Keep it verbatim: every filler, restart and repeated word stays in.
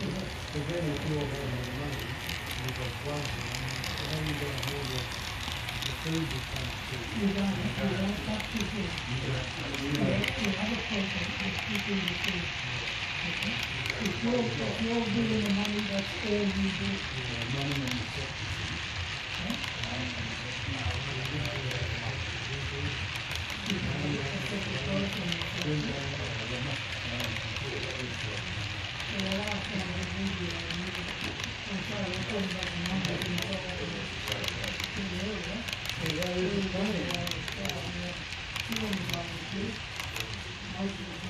But then if you're having the money, you've got one thing, and then you don't have the, the food that comes to you. You don't, you don't substitute. You have a person that's keeping the food. Okay? If you're, if you're giving the money, that's all you do. Yeah, money and the substitute. Okay? You have a specific person. So the last one was video, and you I'm sorry, we're talking about the numbers in the area. So that is money. Two hundred dollars, most of the